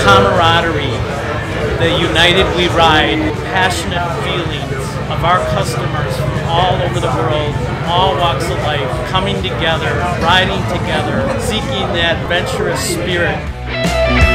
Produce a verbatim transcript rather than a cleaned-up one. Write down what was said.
camaraderie, the United We Ride, passionate feelings of our customers from all over the world, all walks of life, coming together, riding together, seeking that adventurous spirit.